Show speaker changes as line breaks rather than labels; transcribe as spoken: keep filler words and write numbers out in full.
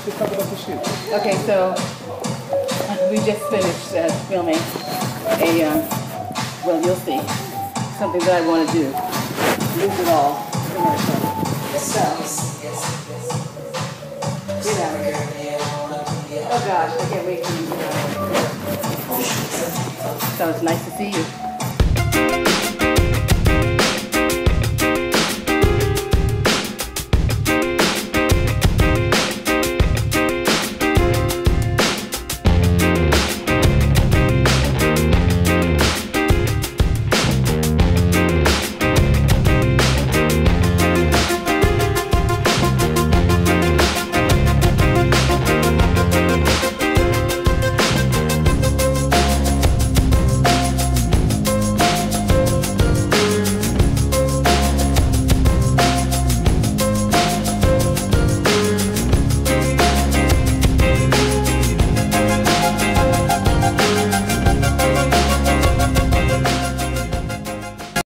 Just talk about the shoot.
Okay, so we just finished uh, filming a, um, well, you'll see, something that I want to do. Lose it all commercial. So, get out of here. Oh gosh, I can't wait for you. So it's nice to see you.